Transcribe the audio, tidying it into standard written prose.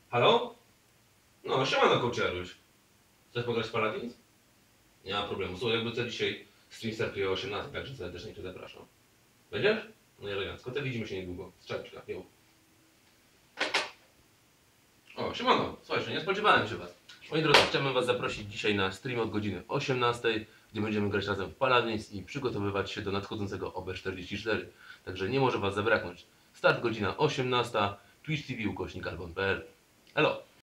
Halo? No, siemano, Kołcieruś. Chcesz pograć w Paladins? Nie ma problemu. Słuchaj, jakby co dzisiaj stream startuje o 18, także serdecznie Cię zapraszam. Będziesz? No i elegancko. To widzimy się niedługo. Strzałeczka, jo. O, siemano. Słuchajcie, nie spodziewałem się Was. Moi drodzy, chciałbym Was zaprosić dzisiaj na stream od godziny 18, gdzie będziemy grać razem w Paladins i przygotowywać się do nadchodzącego OB44. Także nie może Was zabraknąć. Start godzina 18, Twitch TV /albon.pl. Elo!